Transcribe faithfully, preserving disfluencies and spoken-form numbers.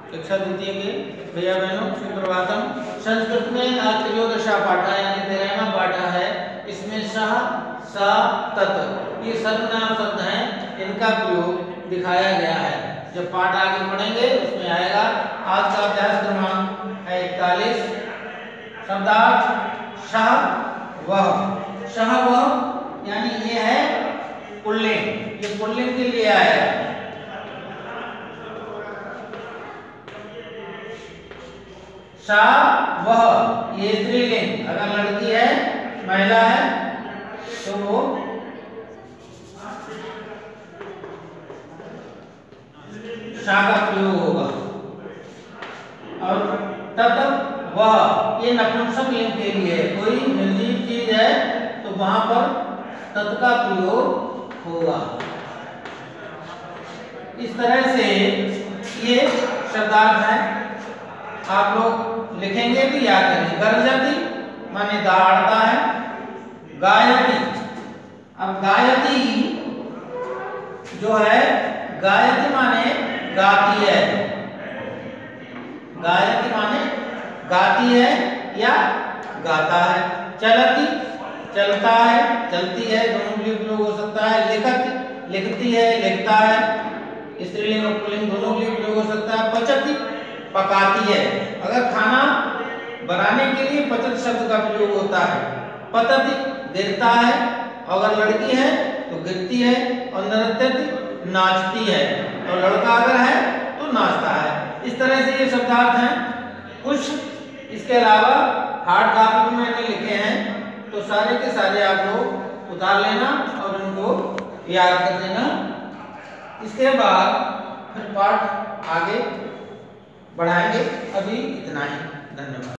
कक्षा द्वितीय के भैया बहनों सुप्रभातम। संस्कृत में त्रयोदशा पाठा यानी तेरहवां पाठा है। इसमें सह स तत् ये सर्वनाम शब्द हैं, इनका प्रयोग दिखाया गया है। जब पाठ आगे पढ़ेंगे उसमें आएगा। आज का अभ्यास क्रमांक है इकतालीस। शब्दार्थ सह वह। सह वह यानी ये है पुल्लिंग, ये पुल्लिंग के लिए आएगा। सा वह ये स्त्रीलिंग, अगर लड़की है महिला है तो वो सा का प्रयोग होगा। और तत् वह ये नपुंसक लिंग के लिए है। कोई निर्जीव चीज है तो वहां पर तत् का प्रयोग होगा। इस तरह से ये शब्दार्थ है, आप लोग लिखेंगे भी याद करेंगे। गर्जती माने दहाड़ता है। गायती, अब गायती जो है, गायती माने गाती है। गायती माने गाती है या गाता है। चलती चलता है, चलती है, दोनों भी प्रयोग हो सकता है। लिखत लिखती है, लिखता है, स्त्रीलिंग और पुल्लिंग दोनों भी प्रयोग हो सकता है। पचती पकाती है, अगर खाना बनाने के लिए पचत शब्द का प्रयोग होता है। पतति गिरता है, अगर लड़की है तो गिरती है। और नृत्यति नाचती है, और लड़का अगर है तो नाचता है। इस तरह से ये शब्दार्थ हैं। कुछ इसके अलावा हार्ड कॉपी में मैंने लिखे हैं, तो सारे के सारे आप लोग उतार लेना और उनको याद कर देना। इसके बाद फिर पाठ आगे बढ़ाएंगे। अभी इतना ही, धन्यवाद।